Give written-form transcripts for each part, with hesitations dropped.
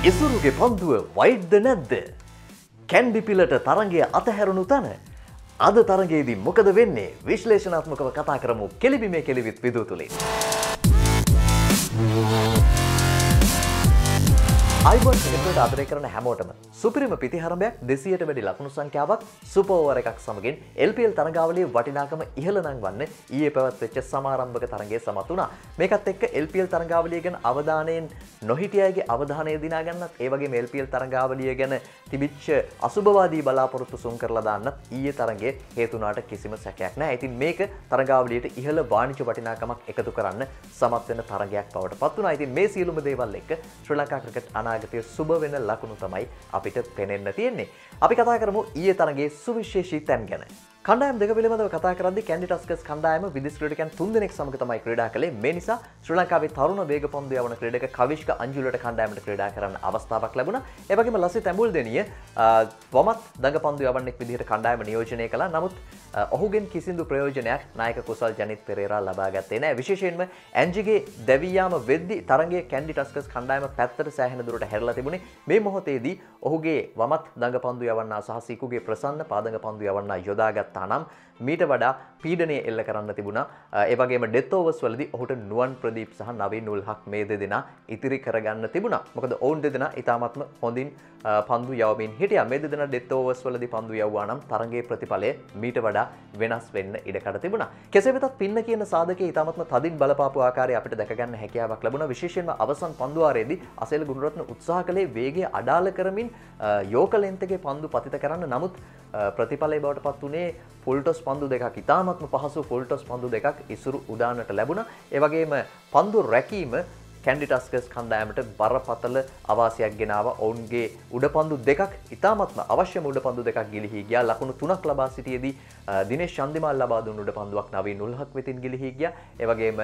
ඉසුරුගේ පන්දුව වයිඩ්ද නැද්ද? කැන්ඩි පිලට තරගය අතහැරුණු තැන අද තරගයේදී මොකද වෙන්නේ? විශ්ලේෂණාත්මකව කතා කරමු කෙලිබිමේ කෙලිවිත් විදුව තුලින්. අයිබෝන් ක්‍රිකට් ආදරය කරන හැමෝටම සුපිරිම පිටිහරඹයක් 200ට වැඩි ලකුණු සංඛ්‍යාවක් සුපර් ඕවර් එකක් සමගින් LPL තරගාවලියේ වටිනාකම ඉහළ නංවන්න ඊයේ පැවැත්වෙච්ච සමාරම්භක තරගයේ සමත් වුණා. මේකත් එක්ක LPL තරගාවලිය ගැන අවධානයෙන් නොහිටිය අයගේ අවධානය දිනා ගන්නත් ඒ වගේම LPL තරගාවලිය ගැන තිබිච්ච අසුබවාදී බලාපොරොත්තු සුන් කරලා දාන්නත් ඊයේ තරගයේ හේතු වුණාට කිසිම සැකයක් නැහැ. ඉතින් මේක තරගාවලියට ඉහළ වාණිජ වටිනාකමක් එකතු කරන්න සමත් වෙන තරගයක් බවට පත් වුණා. ඉතින් මේ සියලුම දේවල් එක්ක ශ්‍රී ලංකා ක්‍රිකට් අනාගතයේ සුබ වෙන ලකුණු තමයි අපිට පෙනෙන්න තියෙන්නේ. අපි කතා කරමු ඊයේ තරගයේ සුවිශේෂී තැන් ගැන. කණ්ඩායම් දෙක පිළිබඳව කතා කරද්දී කැන්ඩි ටස්කර්ස් කණ්ඩායම විදේශ ක්‍රීඩකයන් 3 දෙනෙක් සමග තමයි ක්‍රීඩා කළේ. මේ නිසා ශ්‍රී ලංකාවේ තරුණ වේගපන්දු යවන ක්‍රීඩක කවිෂ්ක අංජුලට කණ්ඩායමට ක්‍රීඩා කරන්න අවස්ථාවක් ලැබුණා. ඒ වගේම ලසිත් ඇඹුල්දෙනිය වමත් දඟපන්දු යවන්නෙක් විදිහට කණ්ඩායම නියෝජනය කළා. නමුත් ඔහුගෙන් කිසිදු ප්‍රයෝජනයක් නායක කුසල් ජනිත් පෙරේරා ලබා ගත්තේ නැහැ. විශේෂයෙන්ම ඇන්ජිගේ දැවී යාම වෙද්දී තරගයේ කැන්ඩි ටස්කර්ස් කණ්ඩායම පැත්තට සෑහෙන දුරට හැරලා තිබුණේ. මේ මොහොතේදී ඔහුගේ වමත් දඟපන්දු යවන්නා සහ සිකුගේ ප්‍රසන්න පාදඟ පන්දු යවන්නා යොදාගත්තා නම් මීට වඩා පීඩනය එල්ල කරන්න තිබුණා. ඒ වගේම ඩෙත් ඕවර්ස් වලදී ඔහුට නුවන් ප්‍රදීප් සහ නවීන් උල් හක් මේ දෙදෙනා ඉතිරි කරගන්න තිබුණා. මොකද ඔවුන් දෙදෙනා ඉතාමත්ම හොඳින් පන්දු යවමින් හිටියා. මේ දෙදෙනා ඩෙත් ඕවර්ස් වලදී පන්දු යවුවා නම් තරගයේ ප්‍රතිඵලය මීට වඩා වෙනස් වෙන්න ඉඩකඩ තිබුණා. කෙසේ වෙතත් පින්න කියන සාධකයේ ඉතාමත්ම තදින් බලපාපු ආකාරය අපිට දැක ගන්න හැකියාවක් ලැබුණා. විශේෂයෙන්ම අවසන් පන්දු වාරයේදී අසේල ගුණරත්න උත්සාහ කළේ වේගය අඩාල කරමින් යෝක ලෙන්ත් එකේ පන්දු පතිත කරන්න. නමුත් ප්‍රතිඵලය බවට පත් වුණේ ෆුල් ටොස් පන්දු දෙකක්. ඉතාමත්ම පහසු ෆුල් ටොස් පන්දු දෙකක් ඉසුරු උදාන්නට ලැබුණා. ඒ වගේම පන්දු රැකීම කැන්ඩි ටස්කර්ස් කණ්ඩායමට බරපතල අවාසියක් ගෙනාවා. ඔවුන්ගේ උඩපන්දු දෙකක් ඉතාමත්ම අවශ්‍යම උඩපන්දු දෙකක් ගිලිහී ගියා. ලකුණු 3ක් ලබා සිටියේදී දිනේෂ් චන්දිමාල් ලබා දුන් උඩපන්දුවක් නවීන් උල්හක් වෙතින් ගිලිහී ගියා. ඒ වගේම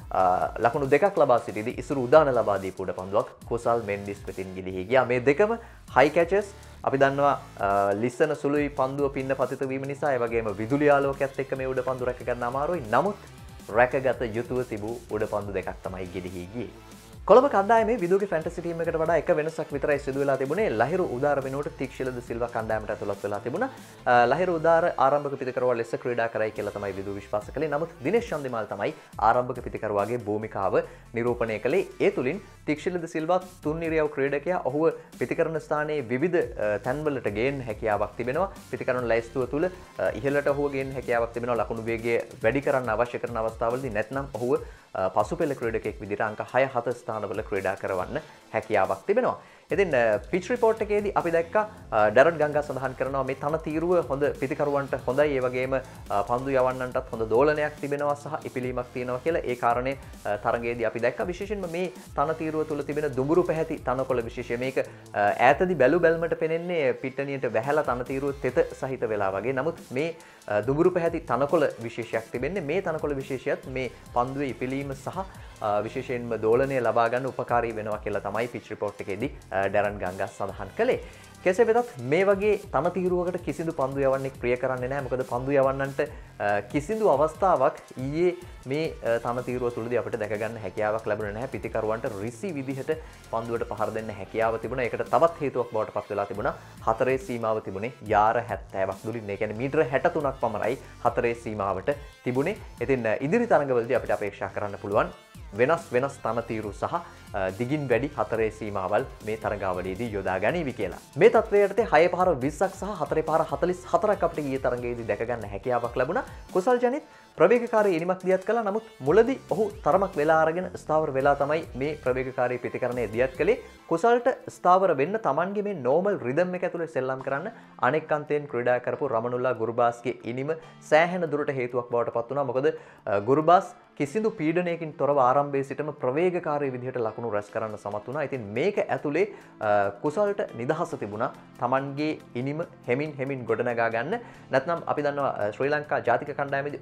ලකුණු දෙකක් ලබා සිටියේදී ඉසුරු උදාන ලබා දීපු උඩපන්දුවක් කුසල් මෙන්ඩිස් වෙතින් ගිලිහී ගියා. මේ දෙකම හයි කැචර්ස්. අපි දන්නවා ලිස්සන සුළුයි පන්දුව පින්න පතිත වීම නිසා ඒ වගේම විදුලි ආලෝකයත් එක්ක මේ උඩපන්දු රැක ගන්න අමාරුයි. නමුත් රැකගත යුතුව තිබූ උඩපන්දු දෙකක් තමයි ගිලිහී ගියේ. කොළඹ කණ්ඩායමේ විදුගේ ෆැන්ටසි ටීම් එකට වඩා එක වෙනසක් විතරයි සිදු වෙලා තිබුණේ. ලහිරු උදාර වෙනුවට තික්ෂිලද සිල්වා කණ්ඩායමට ඇතුළත් වෙලා තිබුණා. ලහිරු උදාර ආරම්භක පිටිකරුවා ලෙස ක්‍රීඩා කරයි කියලා තමයි විදු විශ්වාස කළේ. නමුත් දිනේෂ් චන්දිමාල් තමයි ආරම්භක පිටිකරුවාගේ භූමිකාව නිරූපණය කළේ. ඒ තුලින් තික්ෂිලද සිල්වා තුන් ඉරියව් ක්‍රීඩකයා ඔහුව පිටිකරන ස්ථානයේ විවිධ තැන්වලට ගේන්න හැකියාවක් තිබෙනවා. පිටිකරන ලයිස්තුව තුල ඉහළට ඔහුව ගේන්න හැකියාවක් තිබෙනවා. ලකුණු වේගය වැඩි කරන්න අවශ්‍ය කරන අවස්ථාවලදී නැත්නම් ඔහුව පසුපෙළ ක්‍රීඩකයෙක් විදිහට අංක 6-7 ස්ථානවල ක්‍රීඩා කරවන්න හැකියාවක් තිබෙනවා. ඉතින් පිච් රිපෝට් එකේදී අපි දැක්කා ඩැරන් ගංගා සඳහන් කරනවා මේ තන තීරුව හොඳ පිටිකරුවන්ට හොඳයි. ඒ වගේම පන්දු යවන්නන්ටත් හොඳ දෝලනයක් තිබෙනවා සහ ඉපිලීමක් තියෙනවා කියලා. ඒ කාරණේ තරගයේදී අපි දැක්කා. විශේෂයෙන්ම මේ තන තීරුව තුල තිබෙන දුඹුරු පැහැති තනකොළ විශේෂය මේක ඈතදී බැලු බැලමට පෙනෙන්නේ පිට්ටනියට වැහැලා තන තීරුව තෙත සහිත වෙලා වගේ. නමුත් මේ දුඹුරු පැහැති තනකොළ විශේෂයක් තිබෙන්නේ. මේ තනකොළ විශේෂයත් මේ පන්දුවේ ඉපිලීම සහ විශේෂයෙන්ම දෝලනය ලබා ගන්න උපකාරී වෙනවා කියලා තමයි පිච් රිපෝට් එකේදී ඩැරන් ගංගා සඳහන් කළේ. කෙසේ වෙතත් මේ වගේ තන තීරුවකට කිසිදු පන්දු යවන්නෙක් ප්‍රිය කරන්නේ නැහැ. මොකද පන්දු යවන්නන්ට කිසිදු අවස්ථාවක් ඊයේ මේ තන තීරුව තුලදී අපිට දැක ගන්න හැකියාවක් ලැබුණේ නැහැ. පිටිකරුවන්ට රිසි විදිහට පන්දුවට පහර දෙන්න හැකියාව තිබුණා. ඒකට තවත් හේතුවක් බවට පත් වෙලා තිබුණා. 4 සීමාව තිබුණේ යාර 70ක් දුලින්. ඒ කියන්නේ මීටර 63ක් පමණයි 4 සීමාවට තිබුණේ. ඉතින් ඉදිරි තරඟවලදී අපිට අපේක්ෂා කරන්න පුළුවන් වෙනස් තන තීරු සහ දිගින් වැඩි 4 සීමාවල් මේ තරගාවලියේදී යොදා ගනීවි කියලා. මේ තත්ත්වයට 6 පහර 20ක් සහ 4 පහර 44ක් අපිට ඊයේ තරගයේදී දැක ගන්න හැකියාවක් ලැබුණා. කුසල් ජනිත් ප්‍රවේගකාරී ඉනිමක් දියත් කළා. නමුත් මුලදී ඔහු තරමක් වෙලා අරගෙන ස්ථාවර වෙලා තමයි මේ ප්‍රවේගකාරී පිටිකරණය දියත් කළේ. කුසල්ට ස්ථාවර වෙන්න Tamanගේ මේ නෝමල් රිදම් එක ඇතුලේ සෙල්ලම් කරන්න අනෙක් අන්තයෙන් ක්‍රීඩා කරපු රමනුල්ලා ගුරුබාස්ගේ ඉනිම සෑහෙන දුරට හේතුවක් බවට පත් වුණා. මොකද ගුරුබාස් කිසිදු පීඩනයකින් තොරව ආරම්භයේ සිටම ප්‍රවේගකාරී විදිහට ලකුණු රැස් කරන්න සමත් වුණා. ඉතින් මේක ඇතුලේ කුසල්ට නිදහස තිබුණා Tamanගේ ඉනිම හෙමින් ගොඩනගා ගන්න. නැත්නම් අපි දන්නවා ශ්‍රී ලංකා ජාතික කණ්ඩායමේදී ඔහුට වග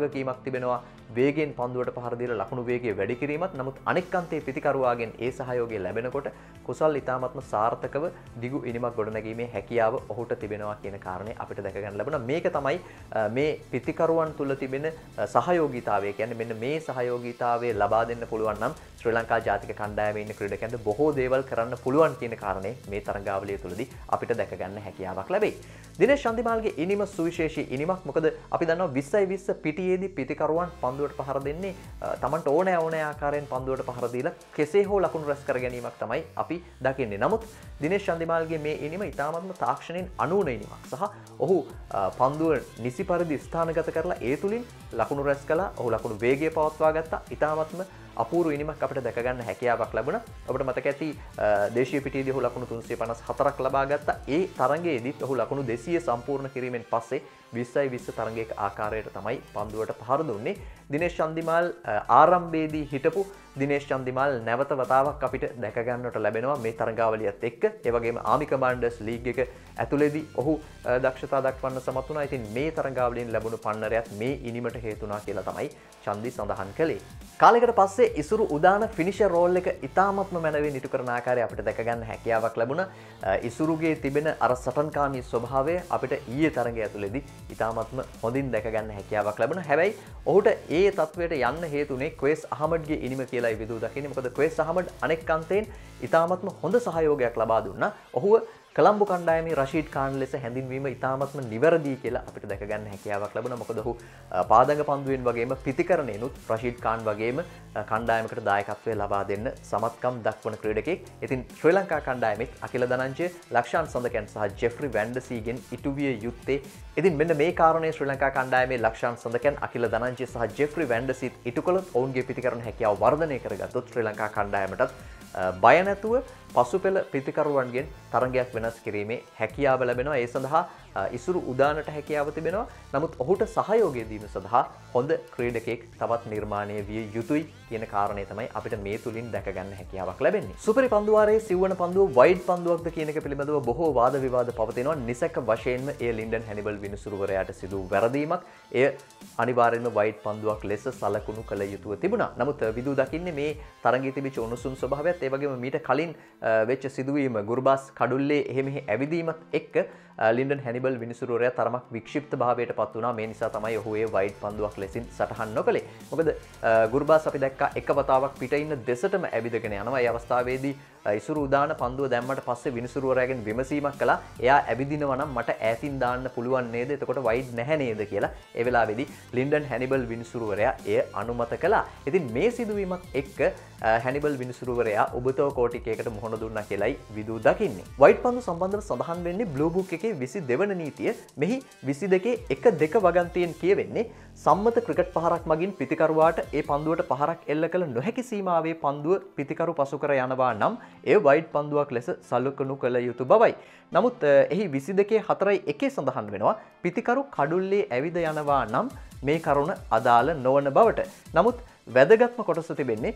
වගකීමක් තිබෙනවා වේගෙන් පන්දුවට පහර දීලා ලකුණු වේගය වැඩි කිරීමත්. නමුත් අනෙක් අන්තයේ පිතිකරුවාගෙන් ඒ සහයෝගය ලැබෙනකොට කුසල් ඉතාමත්ම සාර්ථකව දිගු ඉනිමක් ගොඩනැගීමේ හැකියාව ඔහුට තිබෙනවා කියන කාරණේ අපිට දැක ගන්න ලැබුණා. මේක තමයි මේ පිතිකරුවන් තුල තිබෙන සහයෝගීතාවය. කියන්නේ මෙන්න මේ සහයෝගීතාවය ලබා දෙන්න පුළුවන් නම් ශ්‍රී ලංකා ජාතික කණ්ඩායමේ ඉන්න ක්‍රීඩකයන්ට බොහෝ දේවල් කරන්න පුළුවන් කියන කාරණේ මේ තරඟාවලිය තුලදී අපිට දැක ගන්න හැකියාවක් ලැබෙයි. දිනේෂ් චන්දිමාල්ගේ ඉනිම සුවිශේෂී ඉනිමක්. මොකද අපි දන්නවා 20යි 20 පිටියේදී පිතිකරුවන් පන්දුවට පහර දෙන්නේ Tamanට ඕනෑ ආකාරයෙන් පන්දුවට පහර දීලා කෙසේ හෝ ලකුණු රැස් කර ගැනීමක් තමයි අපි දකින්නේ. නමුත් දිනේෂ් චන්දිමාල්ගේ මේ ඉනිම ඉතාමත්ම තාක්ෂණයෙන් අනුවන ඉනිමක් සහ ඔහු පන්දුව නිසි පරිදි ස්ථානගත කරලා ඒ තුලින් ලකුණු රැස් කළා. ඔහු ලකුණු වේගය පවත්වා ගත්තා. ඉතාමත්ම අපූර්ව ඉනිමක් අපිට දැක ගන්න හැකියාවක් ලැබුණා. ඔබට මතක ඇති දේශීය පිටියේදී ඔහු ලකුණු 354ක් ලබා ගත්තා. ඒ තරඟයේදීත් ඔහු ලකුණු 200 සම්පූර්ණ කිරීමෙන් පස්සේ 20යි 20 තරඟයක ආකාරයට තමයි පන්දුවට පහර දුන්නේ. දිනේෂ් චන්දිමාල් ආරම්භයේදී හිටපු දිනේෂ් චන්දිමාල් නැවත වතාවක් අපිට දැක ගන්නට ලැබෙනවා මේ තරඟාවලියත් එක්ක. ඒ වගේම ආමි කමාන්ඩර්ස් ලීග් එක ඇතුළේදී ඔහු දක්ෂතා දක්වන්න සමත් වුණා. ඉතින් මේ තරඟාවලියෙන් ලැබුණු පන්නරයත් මේ ඉනිමට හේතු වුණා කියලා තමයි චන්දි සඳහන් කළේ. කාලයකට පස්සේ ඉසුරු උදාන ෆිනිෂර් රෝල් එක ඉතාමත්ම මැනවින් ඉටු කරන ආකාරය අපිට දැක ගන්න හැකියාවක් ලැබුණා. ඉසුරුගේ තිබෙන අර සටන්කාමී ස්වභාවය අපිට ඊයේ තරඟය ඇතුළේදී ඉතාමත්ම හොඳින් දැක ගන්න හැකියාවක් ලැබුණා. හැබැයි ඔහුට ඒ තත්වයට යන්න හේතුනේ ක්වෙස් අහමඩ්ගේ ඉනිම කියලායි විදූ දකින්නේ. මොකද ක්වෙස් අහමඩ් අනෙක් අන්තයෙන් ඉතාමත්ම හොඳ සහයෝගයක් ලබා දුන්නා. ඔහුව කොළඹ කණ්ඩායමේ රෂීඩ් ඛාන් ලෙස හැඳින්වීම ඉතාමත්ම නිවැරදි කියලා අපිට දැක ගන්න හැකියාවක් ලැබුණා. මොකද ඔහු පාදඟ පන්දුවෙන් වගේම පිතිකරණේනුත් රෂීඩ් ඛාන් වගේම කණ්ඩායමකට දායකත්වය ලබා දෙන්න සමත්කම් දක්වන ක්‍රීඩකෙක්. ඉතින් ශ්‍රී ලංකා කණ්ඩායමේ අකිල ධනංජය, ලක්ෂාන් සඳකැන් සහ ජෙෆ්රි වැන්ඩසීගෙන් ඉටු විය යුත්තේ. ඉතින් මෙන්න මේ කාරණේ ශ්‍රී ලංකා කණ්ඩායමේ ලක්ෂාන් සඳකැන්, අකිල ධනංජය සහ ජෙෆ්රි වැන්ඩසීත් ඉටු කළොත් ඔවුන්ගේ පිතිකරණ හැකියාව වර්ධනය කරගත්තොත් ශ්‍රී ලංකා කණ්ඩායමටත් බය නැතුව පසුපෙළ පිතිකරුවන්ගෙන් තරඟයක් වෙනස් කිරීමේ හැකියාව ලැබෙනවා. ඒ සඳහා ඉසුරු උදානට හැකියාව තිබෙනවා. නමුත් ඔහුට සහයෝගය දීම සඳහා හොඳ ක්‍රීඩකෙක් තවත් නිර්මාණය විය යුතුයි කියන කාරණේ තමයි අපිට මේ තුලින් දැක ගන්න හැකියාවක් ලැබෙන්නේ. සුපරි පන්දුවාරයේ සිව්වන පන්දුව වයිඩ් පන්දුවක්ද කියන එක පිළිබඳව බොහෝ වාද විවාද පවතිනවා. නිසක වශයෙන්ම එය ලින්ඩන් හැනිබල් විනිසුරුවරයාට සිදු වූ වැරදීමක්. එය අනිවාර්යෙන්ම වයිඩ් පන්දුවක් ලෙස සලකුණු කළ යුතුව තිබුණා. නමුත් විදූ දකින්නේ මේ තරඟයේ තිබිච්ච උණුසුම් ස්වභාවයත් ඒ වගේම මීට කලින් වෙච්ච සිදුවීම ගුර්බාස් කඩුල්ලේ එහෙ මෙහෙ ඇවිදීමත් එක්ක ලින්ඩන් හැනිබල් විනිසුරුවරයා තරමක් වික්ෂිප්ත භාවයට පත් වුණා. මේ නිසා තමයි ඔහු ඒ වයිඩ් පන්දුවක් ලෙසින් සටහන් නොකළේ. මොකද ගුර්බාස් අපි දැක්කා එක වතාවක් පිට ඉන්න දෙසටම ඇවිදගෙන යනවා. ඒ අවස්ථාවේදී ඉසුරු උදාන පන්දුව දැම්මට පස්සේ විනිසුරුවරයාගෙන් විමසීමක් කළා. එයා ඇවිදිනවා නම් මට ඈතින් දාන්න පුළුවන් නේද? එතකොට වයිඩ් නැහැ නේද කියලා. ඒ වෙලාවේදී ලින්ඩන් හැනිබල් විනිසුරුවරයා එය අනුමත කළා. ඉතින් මේ සිදුවීමත් එක්ක හැනිබල් විනිසුරුවරයා ඔබතෝ කෝටිකයකට මුහුණ දුන්නා කියලායි විදූ දකින්නේ. වයිඩ් පන්දු සම්බන්ධව සඳහන් වෙන්නේ බ්ලූ බුක් එකේ 22 වන නීතිය. මෙහි 22 1-2 වගන්තියෙන් කියවෙන්නේ සම්මත ක්‍රිකට් පහරක් මගින් පිතිකරුවාට ඒ පන්දුවට පහරක් එල්ල කළ නොහැකි සීමාවේ පන්දුව පිතිකරු පසු කර යනවා නම් එය වයිඩ් පන්දුවක් ලෙස සලකනු කළ යුතු බවයි. නමුත් එහි 22-4-1 සඳහන් වෙනවා පිතිකරු කඩුල්ලේ ඇවිද යනවා නම් මේ කරුණ අදාළ නොවන බවට. නමුත් වැදගත්ම කොටස තිබෙන්නේ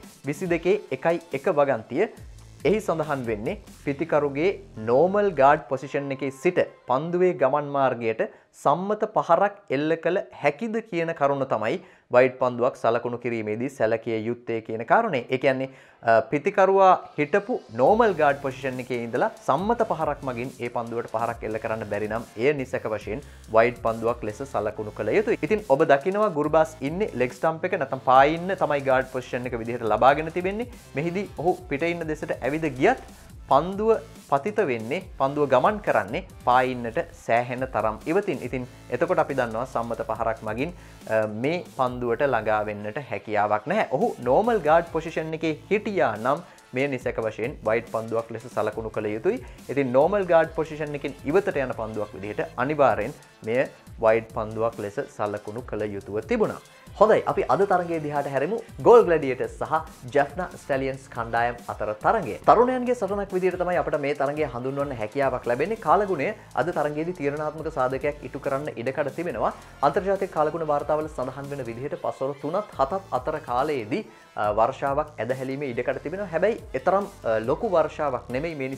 22-1-1 වගන්තිය. එහි සඳහන් වෙන්නේ පිතිකරුගේ නෝමල් ගාඩ් පොසිෂන් එකේ සිට පන්දුවේ ගමන් මාර්ගයට සම්මත පහරක් එල්ල කළ හැකිද කියන කරුණ තමයි වයිඩ් පන්දුවක් සලකුණු කිරීමේදී සැලකිය යුත්තේ කියන කාරණේ. ඒ කියන්නේ පිතිකරුවා හිටපු නෝමල් ගාඩ් පොසිෂන් එකේ ඉඳලා සම්මත පහරක් මගින් ඒ පන්දුවට පහරක් එල්ල කරන්න බැරි නම් එය නිසක වශයෙන් වයිඩ් පන්දුවක් ලෙස සලකුණු කළ යුතුයි. ඉතින් ඔබ දකිනවා ගුර්බාස් ඉන්නේ ලෙග් ස්ටම්ප් එක නැත්නම් පායේ ඉන්න තමයි ගාඩ් පොසිෂන් එක විදිහට ලබාගෙන තිබෙන්නේ. මෙහිදී ඔහු පිට ඉන්න දෙසට ඇවිද ගියත් පන්දුව පතිත වෙන්නේ, පන්දුව ගමන් කරන්නේ පායින්නට සෑහෙන තරම් ඉවතින්. ඉතින් එතකොට අපි දන්නවා සම්මත පහරක් මගින් මේ පන්දුවට ළඟා වෙන්නට හැකියාවක් නැහැ. ඔහු නෝමල් ගාඩ් පොසිෂන් එකේ හිටියා නම් මේ නිසක වශයෙන් වයිඩ් පන්දුවක් ලෙස සලකුණු කළ යුතුයි. ඉතින් නෝමල් ගාඩ් පොසිෂන් එකෙන් ඉවතට යන පන්දුවක් විදිහට අනිවාර්යෙන් මෙය වයිඩ් පන්දුවක් ලෙස සලකුණු කළ යුතුව තිබුණා. හොඳයි, අපි අද තරගයේ දිහාට හැරෙමු. ගෝල් ග්ලැඩියේටර්ස් සහ ජැෆ්නා ස්ටැලියන්ස් කණ්ඩායම් අතර තරගය. තරුණයන්ගේ සටනක් විදිහට තමයි අපිට මේ තරගය හඳුන්වන්න හැකියාවක් ලැබෙන්නේ. කාලගුණය අද තරගයේදී තීරණාත්මක සාධකයක් ඉටු කරන්න ඉඩකඩ තිබෙනවා. අන්තර්ජාතික කාලගුණ වාර්තාවල සඳහන් වෙන විදිහට පස්වර 3-7 අතර කාලයේදී වර්ෂාවක් ඇදහැලීමේ ඉඩකඩ තිබෙනවා. හැබැයි එතරම් ලොකු වර්ෂාවක් නෙමෙයි. මේ නිසා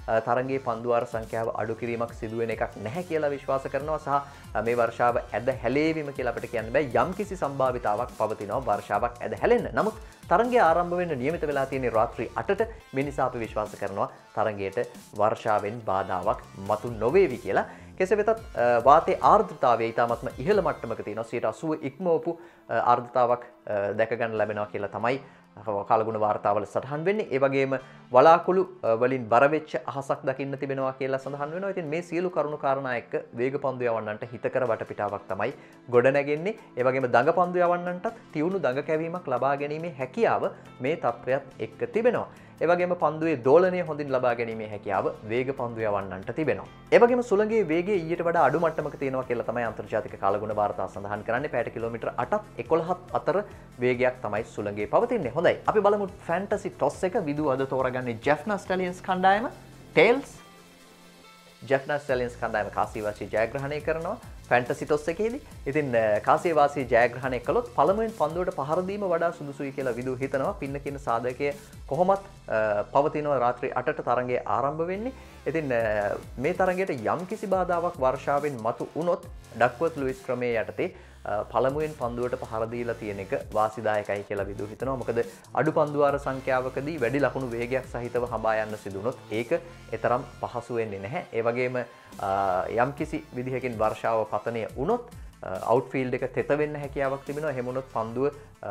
තරගයේ පන්දුවාර සංඛ්‍යාව අඩු කිරීමක් සිදු වෙන එකක් නැහැ කියලා විශ්වාස කරනවා සහ මේ වර්ෂාව ඇද හැලේවීම කියලා අපිට කියන්න බෑ. යම්කිසි සම්භාවිතාවක් පවතිනවා වර්ෂාවක් ඇද හැලෙන්න. නමුත් තරගය ආරම්භ වෙන්න නියමිත වෙලා තියෙන්නේ රාත්‍රී 8ට. මේ නිසා අපි විශ්වාස කරනවා තරගයට වර්ෂාවෙන් බාධාවක් මතු නොවේවි කියලා. කෙසේ වෙතත් වාතයේ ආර්ද්‍රතාවය ඉතාමත්ම ඉහළ මට්ටමක තියෙනවා. 80% ඉක්මවපු ආර්ද්‍රතාවක් දැක ගන්න ලැබෙනවා කියලා තමයි කාලගුණ වාර්තාවල සඳහන් වෙන්නේ. ඒ වගේම වලාකුළු වලින් බර වෙච්ච අහසක් දකින්න තිබෙනවා කියලා සඳහන් වෙනවා. ඉතින් මේ සියලු කරුණු කාරණා එක්ක වේග පන්දු යවන්නන්ට හිතකර වටපිටාවක් තමයි ගොඩ නැගෙන්නේ. ඒ වගේම දඟ පන්දු යවන්නන්ටත් තියුණු දඟ කැවීමක් ලබා ගැනීමේ හැකියාව මේ තත්ත්වයක් එක්ක තිබෙනවා. ඒ වගේම පන්දුවේ දෝලනය හොඳින් ලබා ගැනීමේ හැකියාව වේග පන්දු යවන්නන්ට තිබෙනවා. ඒ වගේම සුළඟේ වේගය ඊට වඩා අඩු මට්ටමක තියෙනවා කියලා තමයි අන්තර්ජාතික කාලගුණ වාර්තා සඳහන් කරන්නේ. පැයට කිලෝමීටර් 8ත් 11ත් අතර වේගයක් තමයි සුළඟේ පවතින්නේ. හොඳයි. අපි බලමු ෆැන්ටසි ටොස් එක විදු අද තෝරගන්නේ ජෙෆ්නා ස්ටැලියන්ස් කණ්ඩායම ටේල්ස්. ජෙෆ්නා ස්ටැලියන්ස් කණ්ඩායම කාසිවාසී ජයග්‍රහණය කරනවා ෆැන්ටසි ටොස් එකේදී. ඉතින් කාසිවාසී ජයග්‍රහණය කළොත් පළමුවෙන් පන්දුවට පහර දීම වඩා සුදුසුයි කියලා විදු හිතනවා. පින්න කියන සාධකය කොහොමත් පවතිනවා රාත්‍රී 8ට තරගය ආරම්භ වෙන්නේ. ඉතින් මේ තරගයට යම්කිසි බාධාවක් වර්ෂාවෙන් මතු වුණොත් ඩක්වර්ත් ලුයිස් ක්‍රමයේ යටතේ පළමුවෙන් පන්දුවට පහර දීලා තියෙන එක වාසිදායකයි කියලා විදු හිතනවා. මොකද අඩු පන්දුවාර සංඛ්‍යාවකදී වැඩි ලකුණු වේගයක් සහිතව හඹා යන්න සිදු වුණොත් ඒක එතරම් පහසු වෙන්නේ නැහැ. ඒ වගේම යම්කිසි විදිහකින් වර්ෂාව පතනය වුණොත් අවුට්ෆීල්ඩ් එක තෙත වෙන්න හැකියාවක් තිබෙනවා. එහෙම වුණොත් පන්දුව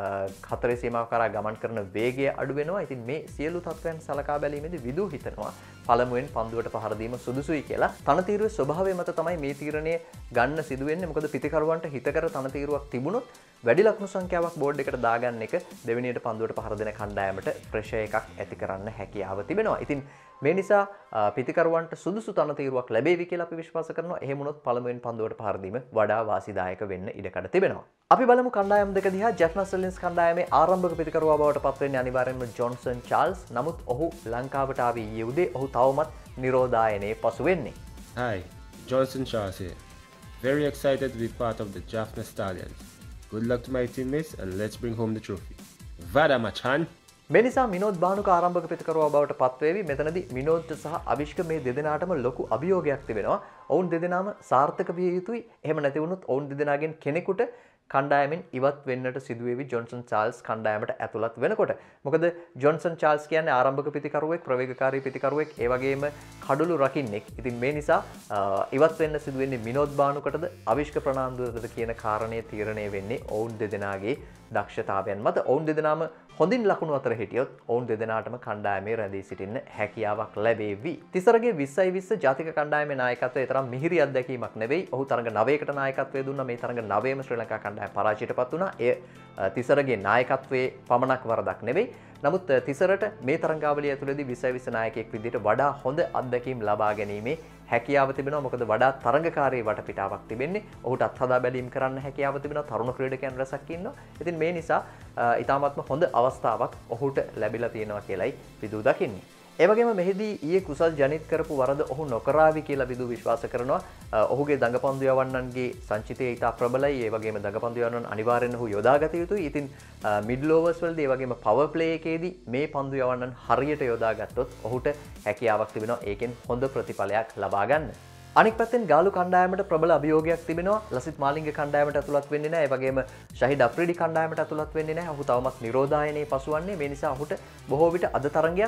හතරේ සීමාව කරා ගමන් කරන වේගය අඩු වෙනවා. ඉතින් මේ සියලු තත්ත්වයන් සලකා බැලීමේදී විදු හිතනවා පළමුවෙන් පන්දුවට පහර දීම සුදුසුයි කියලා. තනතිරුවේ ස්වභාවය මත තමයි මේ තීරණය ගන්න සිදු වෙන්නේ. මොකද පිටිකරුවන්ට හිතකර තනතිරුවක් තිබුණොත් වැඩි ලකුණු සංඛ්‍යාවක් බෝඩ් එකට දාගන්න එක දෙවෙනියට පන්දුවට පහර දෙන කණ්ඩායමට ප්‍රෙෂර් එකක් ඇති කරන්න හැකියාව තිබෙනවා. ඉතින් මේ නිසා පිටිකරුවන්ට සුදුසු තනතිරුවක් ලැබේවි කියලා අපි විශ්වාස කරනවා. එහෙම වුණොත් පළමුවෙන් පන්දුවට පහර දීම වඩා වාසිදායක වෙන්න ඉඩකඩ තිබෙනවා. අපි බලමු කණ්ඩායම් දෙක දිහා. ජෙෆ්නා ස්ටැලියන්ස් කණ්ඩායමේ ආරම්භක පිටිකරුවා බවට පත් වෙන්නේ අනිවාර්යෙන්ම ජොන්සන් චාල්ස්. නමුත් ඔහු ලංකාවට ආවේ ඊයේ උදේ. ඔහු තවමත් නිරෝධායනයේ පසු වෙන්නේ. Hi, Johnson Charles here. Very excited to be part of the Jaffna Stallions. Good luck to my teammates and let's bring home the trophy. Vada machan! මේ නිසා මිනෝද් බානුක ආරම්භක පිටිකරුවා බවට පත්වේවි. මෙතනදී මිනෝද් සහ අවිෂ්ක මේ දෙදෙනාටම ලොකු අභියෝගයක් තිබෙනවා. ඔවුන් දෙදෙනාම සාර්ථක විය යුතුයි. එහෙම නැති වුණොත් ඔවුන් දෙදෙනාගෙන් කෙනෙකුට කණ්ඩායමෙන් ඉවත් වෙන්නට සිදුවේවි ජොන්සන් චාල්ස් කණ්ඩායමට ඇතුළත් වෙනකොට. මොකද ජොන්සන් චාල්ස් කියන්නේ ආරම්භක පිටිකරුවෙක්, ප්‍රවේගකාරී පිටිකරුවෙක්, ඒ වගේම කඩළු රකින්නෙක්. ඉතින් මේ නිසා ඉවත් වෙන්න සිදුවෙන්නේ මිනෝද් බානුකටද අවිෂ්ක ප්‍රනාන්දුවටද කියන කාරණය තීරණය වෙන්නේ ඔවුන් දෙදෙනාගේ දක්ෂතාවයන් මත. ඔවුන් දෙදෙනාම හොඳින් ලකුණු අතර හිටියොත් ඔවුන් දෙදෙනාටම කණ්ඩායමේ රැඳී සිටින්න හැකියාවක් ලැබේවි. තිසරගේ 20/20 ජාතික කණ්ඩායමේ නායකත්වයේ තරම් මිහිරි අත්දැකීමක් නෙවෙයි. ඔහු තරඟ 9කට නායකත්වය දුන්නා. මේ තරඟ 9ම ශ්‍රී ලංකා කණ්ඩායම පරාජයටපත් වුණා. එය තිසරගේ නායකත්වයේ පමණක් වරදක් නෙවෙයි. නමුත් තිසරට මේ තරඟාවලිය ඇතුළතදී 20/20 නායකයෙක් විදිහට වඩා හොඳ අත්දැකීම් ලබා ගැනීමේ හැකියාව තිබෙනවා. මොකද වඩා තරඟකාරී වටපිටාවක් තිබෙන්නේ. ඔහුට අත්හදා බැලීම් කරන්න හැකියාව තිබෙනවා. තරුණ ක්‍රීඩකයන් රැසක් ඉන්නවා. ඉතින් මේ නිසා ඉතාමත්ම හොඳ අවස්ථාවක් ඔහුට ලැබිලා තියෙනවා කියලයි විදු දකින්නේ. ඒ වගේම මෙහිදී ඊයේ කුසල් ජනිත් කරපු වරද ඔහු නොකරාවි කියලා විදු විශ්වාස කරනවා. ඔහුගේ දඟපන්දු යවන්නන්ගේ සංචිතය ඉතා ප්‍රබලයි. ඒ වගේම දඟපන්දු යවන්නන් අනිවාර්යෙන්ම ඔහු යොදාගත යුතුයි. ඉතින් මිඩ්ල් ඕවර්ස් වලදී ඒ වගේම පවර් ප්ලේ එකේදී මේ පන්දු යවන්නන් හරියට යොදාගත්තොත් ඔහුට හැකියාවක් තිබෙනවා ඒකෙන් හොඳ ප්‍රතිඵලයක් ලබා ගන්න. අනික් පැත්තෙන් ගාලු කණ්ඩායමට ප්‍රබල අභියෝගයක් තිබෙනවා. ලසිත් මාලිංග කණ්ඩායමට ඇතුළත් වෙන්නේ නැහැ. ඒ වගේම ෂහිඩ් අෆ්රිඩි කණ්ඩායමට ඇතුළත් වෙන්නේ නැහැ. ඔහු තවමත් නිරෝධායනයේ පසුවන්නේ. මේ නිසා ඔහුට බොහෝ විට අද තරගයත්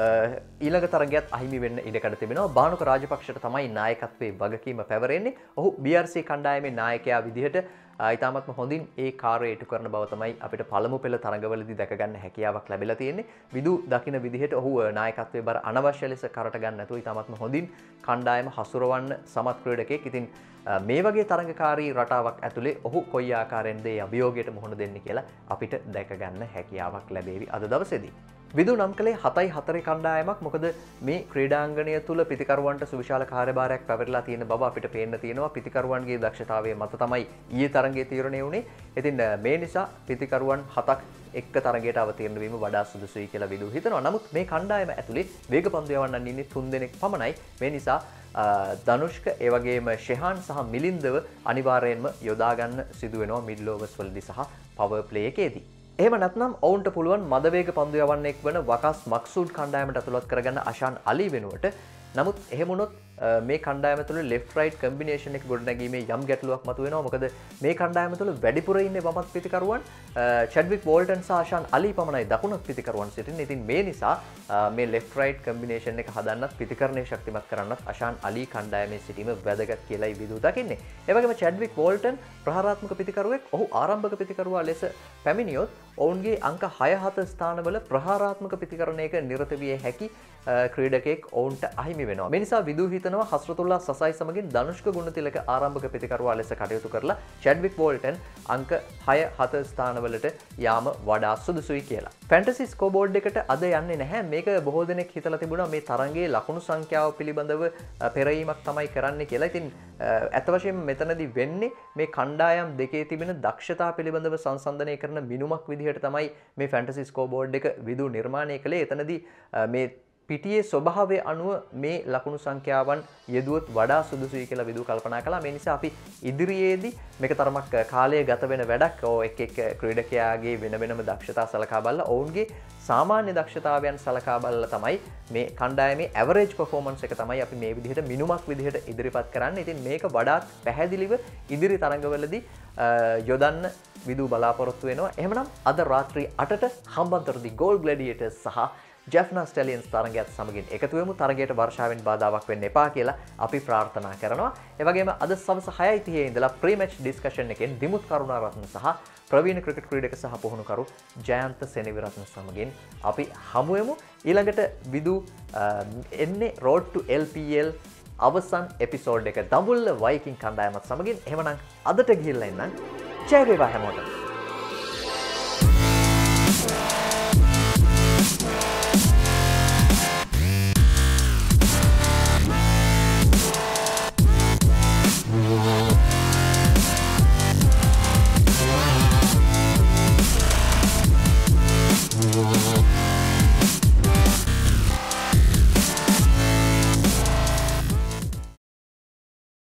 ඊළඟ තරගයත් අහිමි වෙන්න ඉඩකඩ තිබෙනවා. බානුක රාජපක්ෂට තමයි නායකත්වයේ වගකීම පැවරෙන්නේ. ඔහු BRC කණ්ඩායමේ නායකයා විදිහට ඉතාමත්ම හොඳින් ඒ කාර්යය ඉටු කරන බව තමයි අපිට පළමු පෙළ තරඟවලදී දැක ගන්න හැකියාවක් ලැබිලා තියෙන්නේ. විදු දකින විදිහට ඔහු නායකත්වයේ බර අනවශ්‍ය ලෙස කරට ගන්න නැතුව ඉතාමත්ම හොඳින් කණ්ඩායම හසුරවන්න සමත් ක්‍රීඩකයෙක්. ඉතින් මේ වගේ තරඟකාරී රටාවක් ඇතුලේ ඔහු කොයි ආකාරයෙන්ද මේ අභියෝගයට මුහුණ දෙන්නේ කියලා අපිට දැක ගන්න හැකියාවක් ලැබේවි අද දවසේදී. විදු නම් කළේ 7-4 කණ්ඩායමක්. මොකද මේ ක්‍රීඩාංගණය තුල පිටිකරුවන්ට සුවිශාල කාර්යභාරයක් පැවරලා තියෙන බව අපිට පේන්න තියෙනවා. පිටිකරුවන්ගේ දක්ෂතාවය මත තමයි ඊයේ තරගයේ තීරණය වුණේ. ඉතින් මේ නිසා පිටිකරුවන් 7ක් එක්ක තරගයට අවතීර්ණ වීම වඩා සුදුසුයි කියලා විදු හිතනවා. නමුත් මේ කණ්ඩායම ඇතුලේ වේගපන්දු යවන්නන් ඉන්නේ 3 දෙනෙක් පමණයි. මේ නිසා ධනුෂ්ක ඒ වගේම ෂෙහාන් සහ මිලින්දව අනිවාර්යයෙන්ම යොදා ගන්න සිදු වෙනවා මිඩ්ල් ඕවර්ස් වලදී සහ පවර් ප්ලේ එකේදී. එහෙම නැත්නම් ඔවුන්ට පුළුවන් මදවේග පන්දු යවන්නෙක් වන වකස් මක්සූඩ් කණ්ඩායමට ඇතුළත් කරගන්න අෂාන් අලි වෙනුවට නමුත් එහෙම වුණොත් මේ කණ්ඩායම තුළ left right combination එක ගොඩනැගීමේ යම් ගැටලුවක් මතුවෙනවා. මොකද මේ කණ්ඩායම තුළ වැඩිපුර ඉන්නේ වමත් පිතිකරුවන් චැඩ්වික් වෝල්ටන් සහ ආෂාන් අලි පමණයි දකුණත් පිතිකරුවන් සිටින්නේ. ඉතින් මේ නිසා මේ left right combination එක හදන්නත් පිතිකරණය ශක්තිමත් කරන්නත් ආෂාන් අලි කණ්ඩායමේ සිටීම වැදගත් කියලායි විදු දකින්නේ. ඒ වගේම චැඩ්වික් වෝල්ටන් ප්‍රහාරාත්මක පිතිකරුවෙක්. ඔහු ආරම්භක පිතිකරුවා ලෙස පැමිණියොත් ඔවුන්ගේ අංක 6-7 ස්ථානවල ප්‍රහාරාත්මක පිතිකරණයක නිරත විය හැකි ක්‍රීඩකයෙක් ඔවුන්ට අහිමි වෙනවා. මේ නිසා විදු හිතනවා හස්රතුල්ලා සසයි සමගින් ධනුෂ්ක ගුණතිලක ආරම්භක පිතිකරුවා ලෙස කටයුතු කරලා චැඩ්වික් වෝල්ටන් අංක 6-7 ස්ථානවලට යාම වඩා සුදුසුයි කියලා. ෆැන්ටසි ස්කෝබෝඩ් එකට අද යන්නේ නැහැ. මේක බොහෝ දෙනෙක් හිතලා තිබුණා මේ තරඟයේ ලකුණු සංඛ්‍යාව පිළිබඳව පෙරීමක් තමයි කරන්න කියලා. ඉතින් ඇත්ත වශයෙන්ම මෙතනදී වෙන්නේ මේ කණ්ඩායම් දෙකේ තිබෙන දක්ෂතා පිළිබඳව සංසන්දනය කරන මිනුමක් විදිහට තමයි මේ ෆැන්ටසි ස්කෝබෝඩ් එක විදු නිර්මාණය කළේ. එතනදී මේ පිටියේ ස්වභාවය අනුව මේ ලකුණු සංඛ්‍යාවන් යෙදුවොත් වඩා සුදුසුයි කියලා විදු කල්පනා කළා. මේ නිසා අපි ඉදිරියේදී මේක තරමක් කාලය ගත වෙන වැඩක්. එක් ක්‍රීඩකයාගේ වෙන වෙනම දක්ෂතා සලකා බලලා ඔවුන්ගේ සාමාන්‍ය දක්ෂතාවයන් සලකා බලලා තමයි මේ කණ්ඩායමේ ඇවරේජ් පර්ෆෝමන්ස් එක තමයි අපි මේ විදිහට මිනුමක් විදිහට ඉදිරිපත් කරන්නේ. ඉතින් මේක වඩාත් පැහැදිලිව ඉදිරි තරඟවලදී යොදන්න විදු බලාපොරොත්තු වෙනවා. එහෙමනම් අද රාත්‍රී 8ට හම්බන්තොටදී ගෝල් ග්ලැඩියේටර්ස් සහ ජෙෆ්නා ස්ටැලියන්ස් තරගයත් සමගින් එකතු වෙමු. තරගයට වර්ෂාවෙන් බාධාවක් වෙන්න එපා කියලා අපි ප්‍රාර්ථනා කරනවා. ඒ වගේම අද සවස් 6:30 ඉඳලා ප්‍රී මැච් ඩිස්කෂන් එකෙන් දිමුත් කරුණාරත්න සහ ප්‍රවීණ ක්‍රිකට් ක්‍රීඩක සහ පුහුණුකරු ජයන්ත සෙනවිරත්න සමගින් අපි හමු වෙමු. ඊළඟට විදු එන්නේ Road to LPL අවසන් එපිසෝඩ් එක දඹුල්ල වයිකින් කණ්ඩායමත් සමගින්. එහෙමනම් අදට ගිහිල්ලා ඉන්න ජය වේවා හැමෝටම.